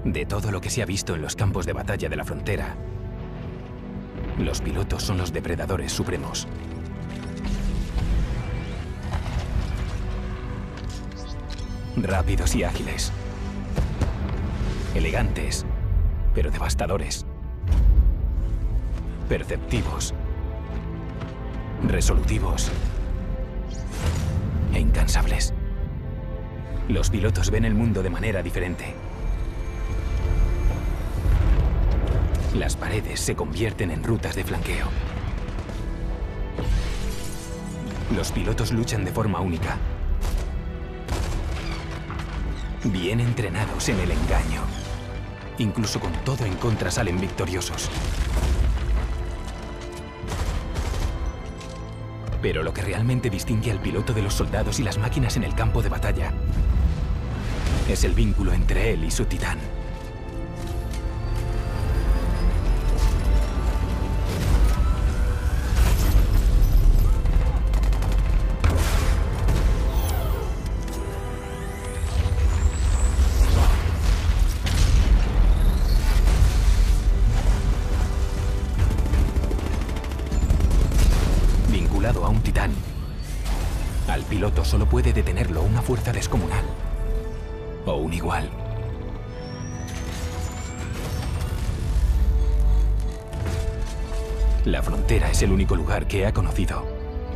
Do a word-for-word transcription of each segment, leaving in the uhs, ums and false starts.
De todo lo que se ha visto en los campos de batalla de la frontera, los pilotos son los depredadores supremos. Rápidos y ágiles. Elegantes, pero devastadores. Perceptivos. Resolutivos. E incansables. Los pilotos ven el mundo de manera diferente. Las paredes se convierten en rutas de flanqueo. Los pilotos luchan de forma única. Bien entrenados en el engaño. Incluso con todo en contra salen victoriosos. Pero lo que realmente distingue al piloto de los soldados y las máquinas en el campo de batalla es el vínculo entre él y su titán. A un titán, al piloto solo puede detenerlo una fuerza descomunal o un igual. La frontera es el único lugar que ha conocido.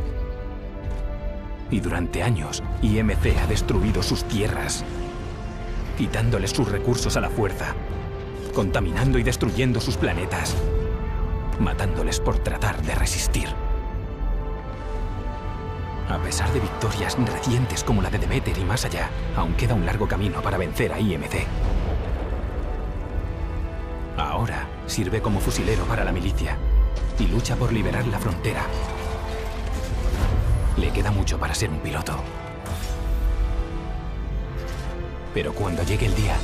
Y durante años, I M C ha destruido sus tierras, quitándoles sus recursos a la fuerza, contaminando y destruyendo sus planetas, matándoles por tratar de resistir. A pesar de victorias recientes como la de Demeter y más allá, aún queda un largo camino para vencer a I M C. Ahora sirve como fusilero para la milicia y lucha por liberar la frontera. Le queda mucho para ser un piloto. Pero cuando llegue el día,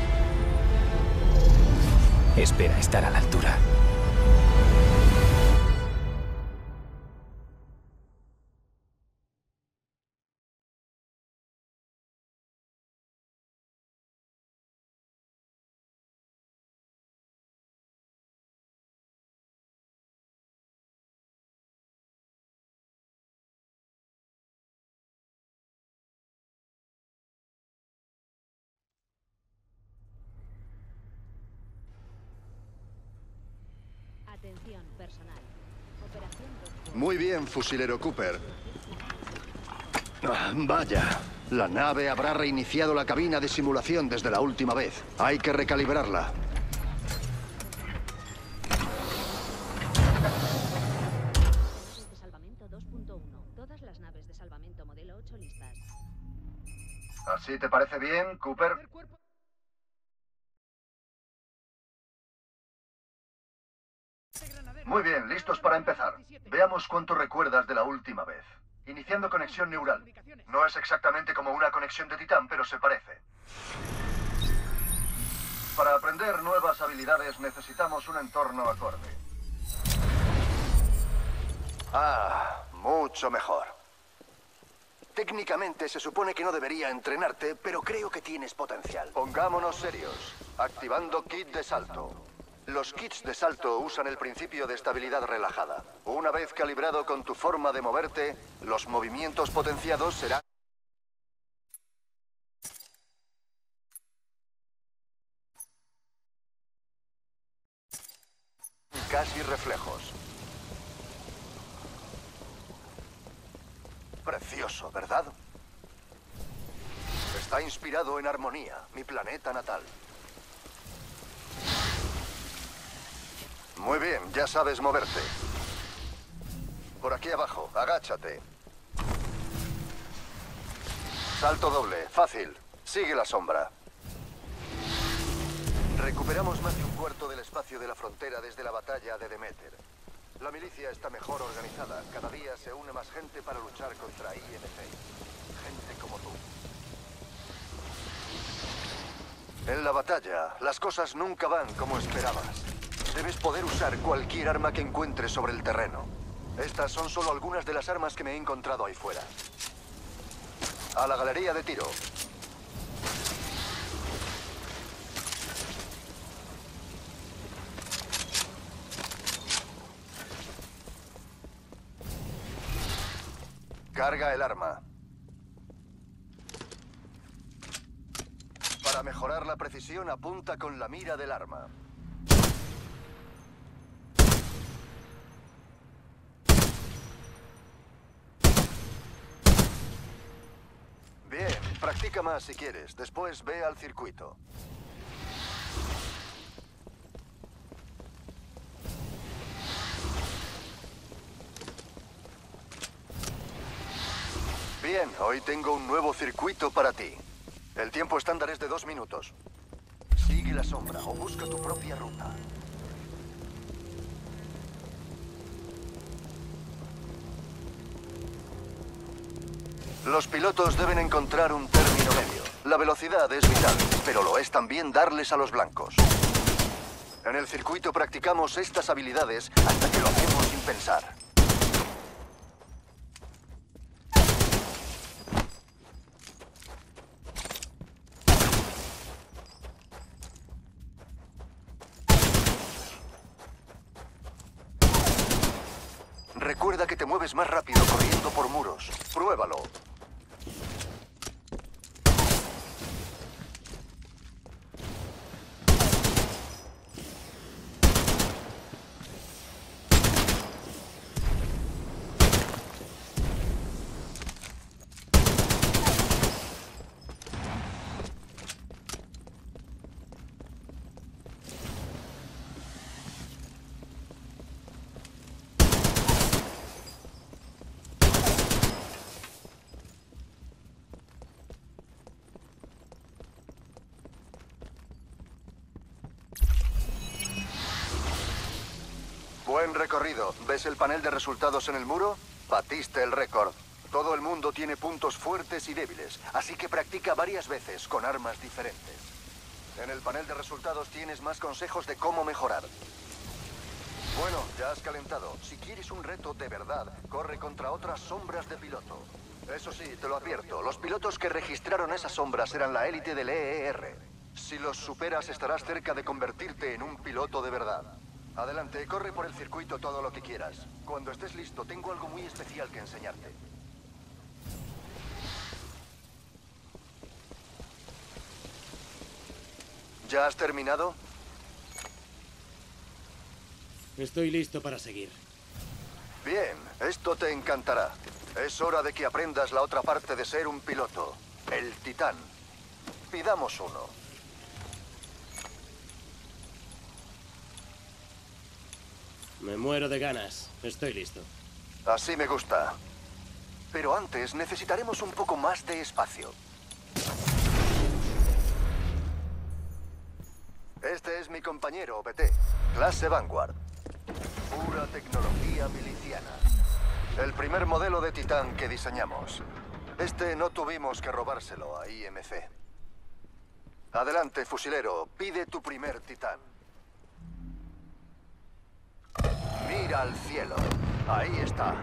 espera estar a la altura. Atención, personal. Operación dos. Muy bien, fusilero Cooper. Ah, vaya, la nave habrá reiniciado la cabina de simulación desde la última vez. Hay que recalibrarla. De salvamento dos punto uno. Todas las naves de salvamento modelo ocho listas. ¿Así te parece bien, Cooper? Muy bien, listos para empezar. Veamos cuánto recuerdas de la última vez. Iniciando conexión neural. No es exactamente como una conexión de titán, pero se parece. Para aprender nuevas habilidades necesitamos un entorno acorde. Ah, mucho mejor. Técnicamente se supone que no debería entrenarte, pero creo que tienes potencial. Pongámonos serios. Activando kit de salto. Los kits de salto usan el principio de estabilidad relajada. Una vez calibrado con tu forma de moverte, los movimientos potenciados serán casi reflejos. Precioso, ¿verdad? Está inspirado en Armonía, mi planeta natal. Muy bien, ya sabes moverte. Por aquí abajo, agáchate. Salto doble, fácil. Sigue la sombra. Recuperamos más de un cuarto del espacio de la frontera desde la batalla de Demeter. La milicia está mejor organizada. Cada día se une más gente para luchar contra I M C. Gente como tú. En la batalla, las cosas nunca van como esperabas. Debes poder usar cualquier arma que encuentres sobre el terreno. Estas son solo algunas de las armas que me he encontrado ahí fuera. A la galería de tiro. Carga el arma. Para mejorar la precisión, apunta con la mira del arma. Bien, practica más si quieres. Después ve al circuito. Bien, hoy tengo un nuevo circuito para ti. El tiempo estándar es de dos minutos. Sigue la sombra o busca tu propia ruta. Los pilotos deben encontrar un término medio. La velocidad es vital, pero lo es también darles a los blancos. En el circuito practicamos estas habilidades hasta que lo hacemos sin pensar. Recuerda que te mueves más rápido corriendo por muros. Pruébalo. Buen recorrido. ¿Ves el panel de resultados en el muro? Batiste el récord. Todo el mundo tiene puntos fuertes y débiles, así que practica varias veces con armas diferentes. En el panel de resultados tienes más consejos de cómo mejorar. Bueno, ya has calentado. Si quieres un reto de verdad, corre contra otras sombras de piloto. Eso sí, te lo advierto, los pilotos que registraron esas sombras eran la élite del E E R. Si los superas, estarás cerca de convertirte en un piloto de verdad. Adelante, corre por el circuito todo lo que quieras. Cuando estés listo, tengo algo muy especial que enseñarte. ¿Ya has terminado? Estoy listo para seguir. Bien, esto te encantará. Es hora de que aprendas la otra parte de ser un piloto. El Titán. Pidamos uno. Me muero de ganas. Estoy listo. Así me gusta. Pero antes necesitaremos un poco más de espacio. Este es mi compañero, B T. Clase Vanguard. Pura tecnología miliciana. El primer modelo de Titán que diseñamos. Este no tuvimos que robárselo a I M C. Adelante, fusilero. Pide tu primer Titán. Mira al cielo. Ahí está.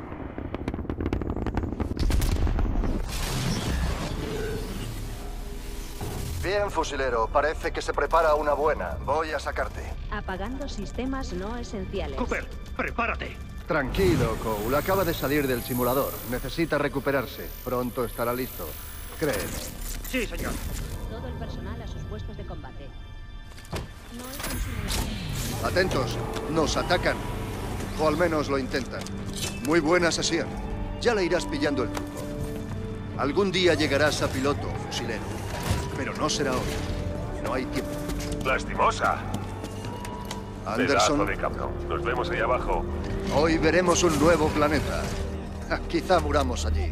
Bien, fusilero. Parece que se prepara una buena. Voy a sacarte. Apagando sistemas no esenciales. Cooper, prepárate. Tranquilo, Cole. Acaba de salir del simulador. Necesita recuperarse. Pronto estará listo. Créeme. Sí, señor. Todo el personal a sus puestos de combate. No es un simulador. Atentos. Nos atacan. O al menos lo intentan. Muy buena sesión. Ya le irás pillando el truco. Algún día llegarás a piloto, fusilero. Pero no será hoy. No hay tiempo. Lastimosa. Anderson, Pedazo de cabrón. Nos vemos ahí abajo. hoy veremos un nuevo planeta. Quizá muramos allí.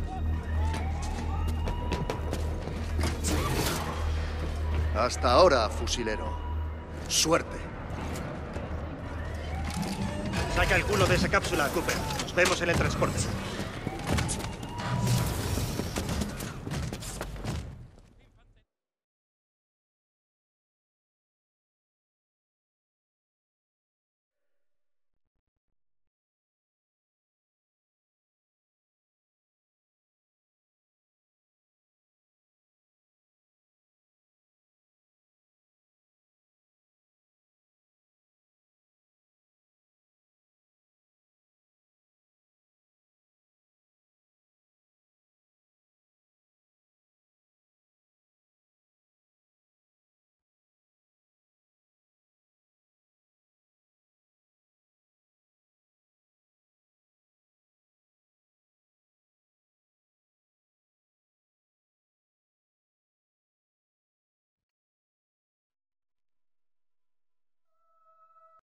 Hasta ahora, fusilero. Suerte. Saca el culo de esa cápsula, Cooper. Nos vemos en el transporte.